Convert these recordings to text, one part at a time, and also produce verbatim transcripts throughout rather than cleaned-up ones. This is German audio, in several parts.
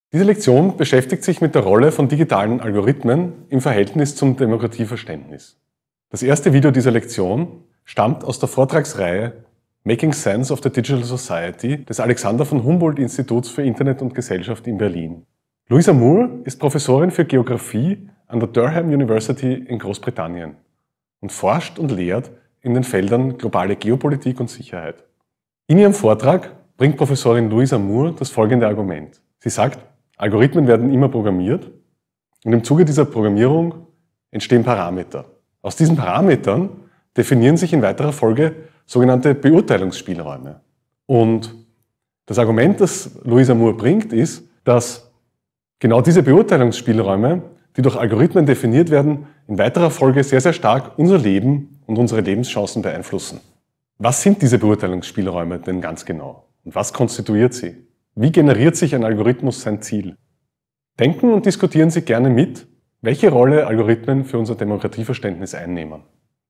Diese Lektion beschäftigt sich mit der Rolle von digitalen Algorithmen im Verhältnis zum Demokratieverständnis. Das erste Video dieser Lektion stammt aus der Vortragsreihe Making Sense of the Digital Society des Alexander von Humboldt Instituts für Internet und Gesellschaft in Berlin. Louisa Moore ist Professorin für Geographie an der Durham University in Großbritannien und forscht und lehrt in den Feldern globale Geopolitik und Sicherheit. In ihrem Vortrag bringt Professorin Louisa Moore das folgende Argument. Sie sagt, Algorithmen werden immer programmiert und im Zuge dieser Programmierung entstehen Parameter. Aus diesen Parametern definieren sich in weiterer Folge sogenannte Beurteilungsspielräume. Und das Argument, das Louisa Moore bringt, ist, dass genau diese Beurteilungsspielräume, die durch Algorithmen definiert werden, in weiterer Folge sehr, sehr stark unser Leben und unsere Lebenschancen beeinflussen. Was sind diese Beurteilungsspielräume denn ganz genau? Und was konstituiert sie? Wie generiert sich ein Algorithmus sein Ziel? Denken und diskutieren Sie gerne mit, welche Rolle Algorithmen für unser Demokratieverständnis einnehmen.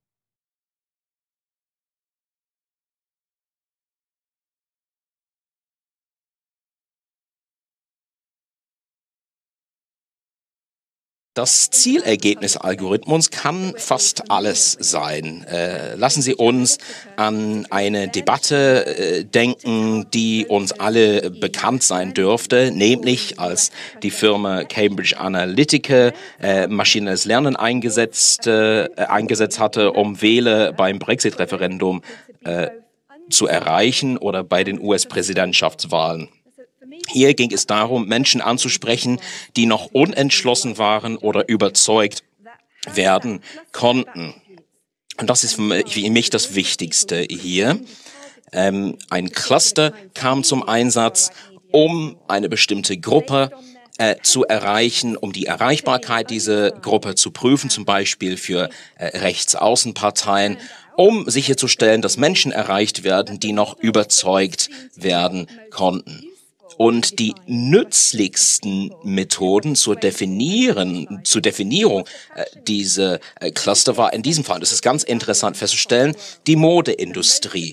Das Zielergebnis Algorithmus kann fast alles sein. Äh, lassen Sie uns an eine Debatte äh, denken, die uns alle bekannt sein dürfte, nämlich als die Firma Cambridge Analytica äh, maschinelles Lernen eingesetzt, äh, eingesetzt hatte, um Wähler beim Brexit-Referendum äh, zu erreichen oder bei den U S-Präsidentschaftswahlen. Hier ging es darum, Menschen anzusprechen, die noch unentschlossen waren oder überzeugt werden konnten. Und das ist für mich das Wichtigste hier. Ähm, ein Cluster kam zum Einsatz, um eine bestimmte Gruppe äh, zu erreichen, um die Erreichbarkeit dieser Gruppe zu prüfen, zum Beispiel für äh, Rechtsaußenparteien, um sicherzustellen, dass Menschen erreicht werden, die noch überzeugt werden konnten. Und die nützlichsten Methoden zur definieren, zur Definierung äh, dieser äh, Cluster war in diesem Fall, das ist ganz interessant festzustellen, die Modeindustrie.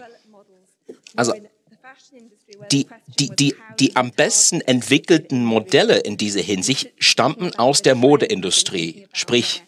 Also die, die, die, die am besten entwickelten Modelle in dieser Hinsicht stammten aus der Modeindustrie, sprich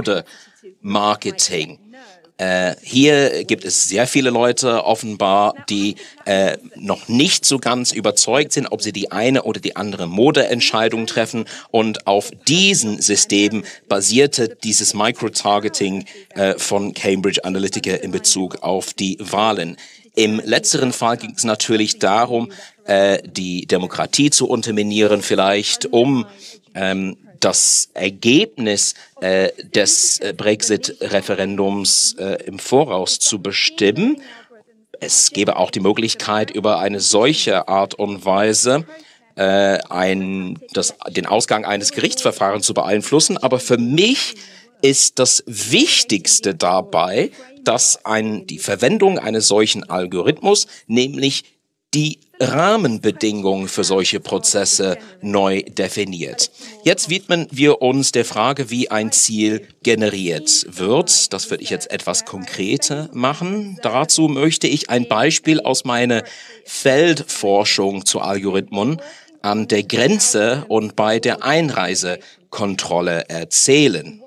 Modemarketing. Äh, hier gibt es sehr viele Leute offenbar, die äh, noch nicht so ganz überzeugt sind, ob sie die eine oder die andere Modeentscheidung treffen. Und auf diesen Systemen basierte dieses Microtargeting äh, von Cambridge Analytica in Bezug auf die Wahlen. Im letzteren Fall ging es natürlich darum, äh, die Demokratie zu unterminieren, vielleicht um ähm, das Ergebnis äh, des äh, Brexit-Referendums äh, im Voraus zu bestimmen. Es gäbe auch die Möglichkeit, über eine solche Art und Weise äh, ein, das, den Ausgang eines Gerichtsverfahrens zu beeinflussen. Aber für mich ist das Wichtigste dabei, dass ein, die Verwendung eines solchen Algorithmus, nämlich die Rahmenbedingungen für solche Prozesse neu definiert. Jetzt widmen wir uns der Frage, wie ein Ziel generiert wird. Das würde ich jetzt etwas konkreter machen. Dazu möchte ich ein Beispiel aus meiner Feldforschung zu Algorithmen an der Grenze und bei der Einreisekontrolle erzählen.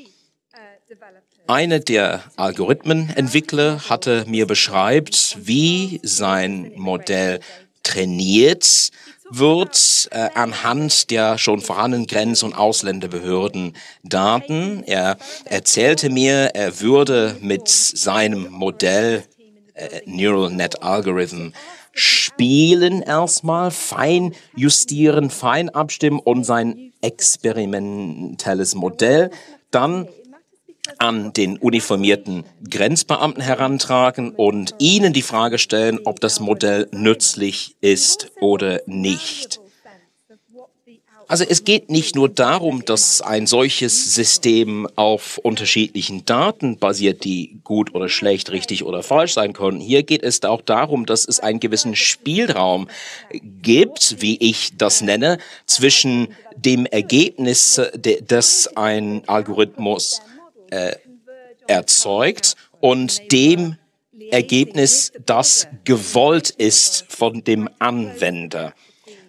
Einer der Algorithmenentwickler hatte mir beschreibt, wie sein Modell trainiert wird äh, anhand der schon vorhandenen Grenz- und Ausländerbehörden-Daten. Er erzählte mir, er würde mit seinem Modell äh, Neural Net Algorithm spielen erstmal, fein justieren, fein abstimmen und sein experimentelles Modell dann an den uniformierten Grenzbeamten herantragen und ihnen die Frage stellen, ob das Modell nützlich ist oder nicht. Also es geht nicht nur darum, dass ein solches System auf unterschiedlichen Daten basiert, die gut oder schlecht, richtig oder falsch sein können. Hier geht es auch darum, dass es einen gewissen Spielraum gibt, wie ich das nenne, zwischen dem Ergebnis, das ein Algorithmus äh, erzeugt und dem Ergebnis, das gewollt ist von dem Anwender.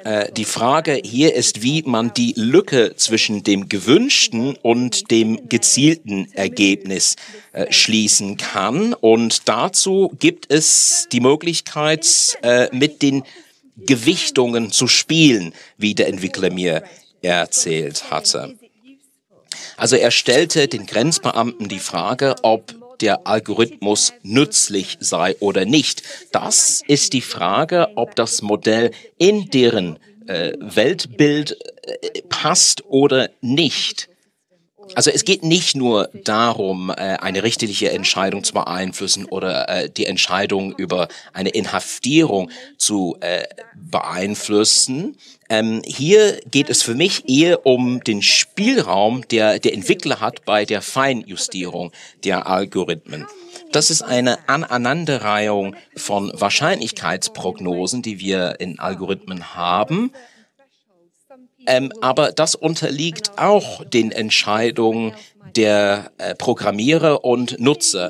Äh, die Frage hier ist, wie man die Lücke zwischen dem gewünschten und dem gezielten Ergebnis äh, schließen kann. Und dazu gibt es die Möglichkeit, äh, mit den Gewichtungen zu spielen, wie der Entwickler mir erzählt hatte. Also er stellte den Grenzbeamten die Frage, ob der Algorithmus nützlich sei oder nicht. Das ist die Frage, ob das Modell in deren äh, Weltbild äh, passt oder nicht. Also es geht nicht nur darum, äh, eine richterliche Entscheidung zu beeinflussen oder äh, die Entscheidung über eine Inhaftierung zu äh, beeinflussen. Ähm, hier geht es für mich eher um den Spielraum, der der Entwickler hat bei der Feinjustierung der Algorithmen. Das ist eine Aneinanderreihung von Wahrscheinlichkeitsprognosen, die wir in Algorithmen haben. Ähm, aber das unterliegt auch den Entscheidungen der äh, Programmierer und Nutzer.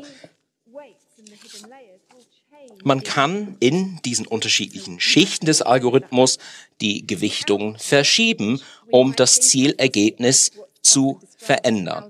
Man kann in diesen unterschiedlichen Schichten des Algorithmus die Gewichtung verschieben, um das Zielergebnis zu verändern.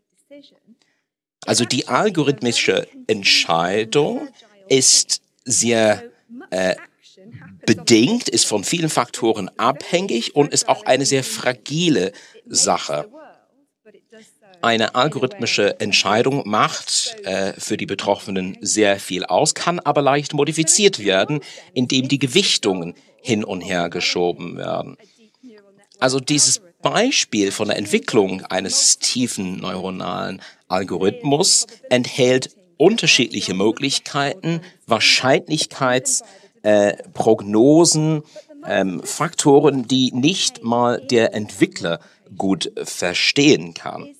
Also die algorithmische Entscheidung ist sehr äh, bedingt, ist von vielen Faktoren abhängig und ist auch eine sehr fragile Sache. Eine algorithmische Entscheidung macht äh, für die Betroffenen sehr viel aus, kann aber leicht modifiziert werden, indem die Gewichtungen hin und her geschoben werden. Also dieses Beispiel von der Entwicklung eines tiefen neuronalen Algorithmus enthält unterschiedliche Möglichkeiten, Wahrscheinlichkeits- Äh, Prognosen, ähm, Faktoren, die nicht mal der Entwickler gut verstehen kann.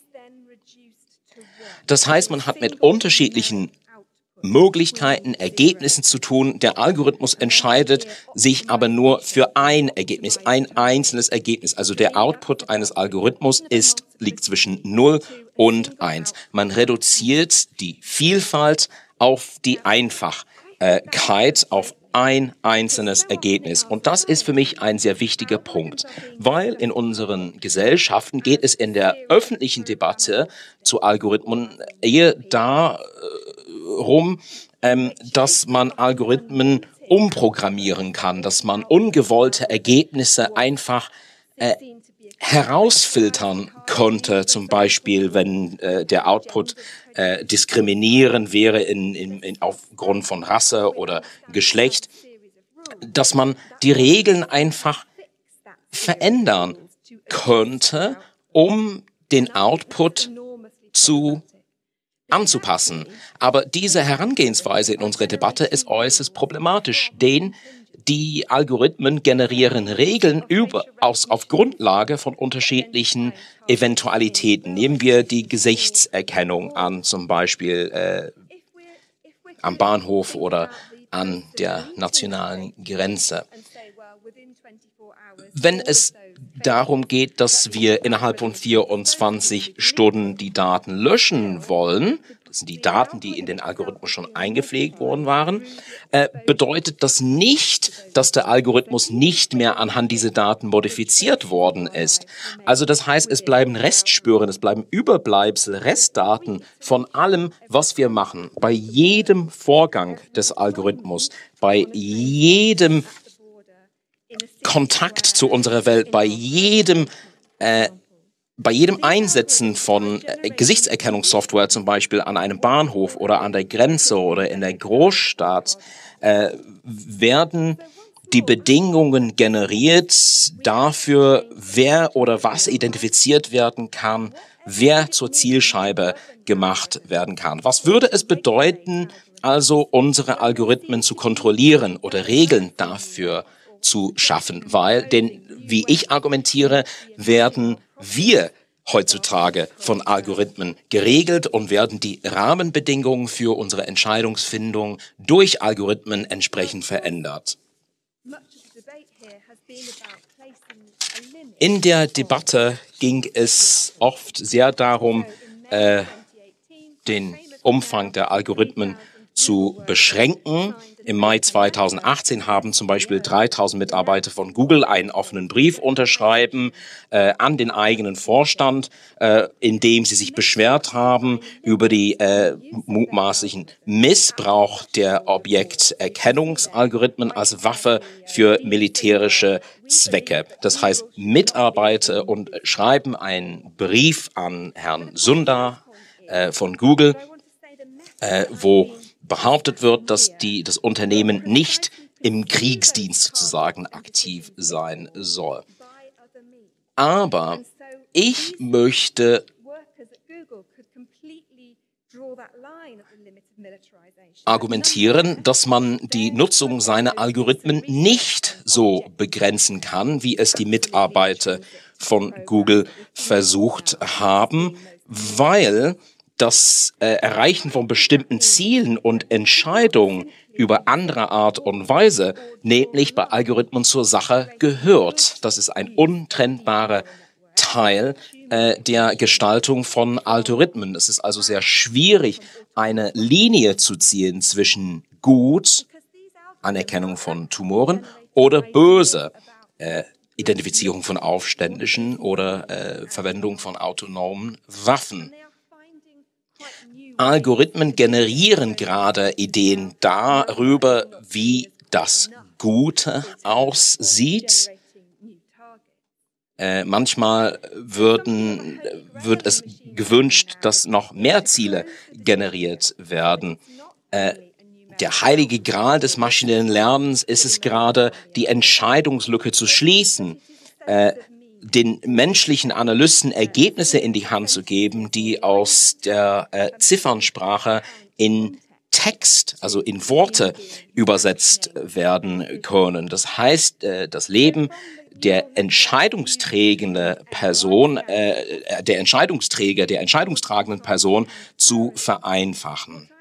Das heißt, man hat mit unterschiedlichen Möglichkeiten, Ergebnissen zu tun. Der Algorithmus entscheidet sich aber nur für ein Ergebnis, ein einzelnes Ergebnis. Also der Output eines Algorithmus ist, liegt zwischen null und eins. Man reduziert die Vielfalt auf die Einfachkeit, auf ein einzelnes Ergebnis. Und das ist für mich ein sehr wichtiger Punkt, weil in unseren Gesellschaften geht es in der öffentlichen Debatte zu Algorithmen eher darum, ähm, dass man Algorithmen umprogrammieren kann, dass man ungewollte Ergebnisse einfach äh, herausfiltern konnte, zum Beispiel, wenn äh, der Output äh, diskriminierend wäre in, in, in, aufgrund von Rasse oder Geschlecht, dass man die Regeln einfach verändern könnte, um den Output zu anzupassen. Aber diese Herangehensweise in unserer Debatte ist äußerst problematisch, denn die Algorithmen generieren Regeln über, aus, auf Grundlage von unterschiedlichen Eventualitäten. Nehmen wir die Gesichtserkennung an, zum Beispiel äh, am Bahnhof oder an der nationalen Grenze. Wenn es darum geht, dass wir innerhalb von vierundzwanzig Stunden die Daten löschen wollen, das sind die Daten, die in den Algorithmus schon eingepflegt worden waren, äh, bedeutet das nicht, dass der Algorithmus nicht mehr anhand dieser Daten modifiziert worden ist. Also das heißt, es bleiben Restspuren, es bleiben Überbleibsel, Restdaten von allem, was wir machen. Bei jedem Vorgang des Algorithmus, bei jedem Kontakt zu unserer Welt, bei jedem äh, bei jedem Einsetzen von äh, Gesichtserkennungssoftware zum Beispiel an einem Bahnhof oder an der Grenze oder in der Großstadt äh, werden die Bedingungen generiert dafür, wer oder was identifiziert werden kann, wer zur Zielscheibe gemacht werden kann. Was würde es bedeuten, also unsere Algorithmen zu kontrollieren oder Regeln dafür zu schaffen? Weil, denn wie ich argumentiere, werden wir heutzutage von Algorithmen geregelt und werden die Rahmenbedingungen für unsere Entscheidungsfindung durch Algorithmen entsprechend verändert. In der Debatte ging es oft sehr darum, äh, den Umfang der Algorithmen zu beschränken. Im Mai zweitausendachtzehn haben zum Beispiel dreitausend Mitarbeiter von Google einen offenen Brief unterschreiben äh, an den eigenen Vorstand, äh, in dem sie sich beschwert haben über die äh, mutmaßlichen Missbrauch der Objekterkennungsalgorithmen als Waffe für militärische Zwecke. Das heißt, Mitarbeiter und schreiben einen Brief an Herrn Sundar äh, von Google, äh, wo behauptet wird, dass die, das Unternehmen nicht im Kriegsdienst sozusagen aktiv sein soll. Aber ich möchte argumentieren, dass man die Nutzung seiner Algorithmen nicht so begrenzen kann, wie es die Mitarbeiter von Google versucht haben, weil das äh, Erreichen von bestimmten Zielen und Entscheidungen über andere Art und Weise, nämlich bei Algorithmen zur Sache gehört. Das ist ein untrennbarer Teil äh, der Gestaltung von Algorithmen. Es ist also sehr schwierig, eine Linie zu ziehen zwischen gut, Anerkennung von Tumoren, oder böse, äh, Identifizierung von Aufständischen oder äh, Verwendung von autonomen Waffen. Algorithmen generieren gerade Ideen darüber, wie das Gute aussieht. Äh, manchmal würden, wird es gewünscht, dass noch mehr Ziele generiert werden. Äh, der heilige Gral des maschinellen Lernens ist es gerade, die Entscheidungslücke zu schließen, äh, den menschlichen Analysten Ergebnisse in die Hand zu geben, die aus der äh, Ziffernsprache in Text, also in Worte übersetzt werden können. Das heißt, äh, das Leben der entscheidungsträgende Person, äh, der Entscheidungsträger, der entscheidungstragenden Person zu vereinfachen.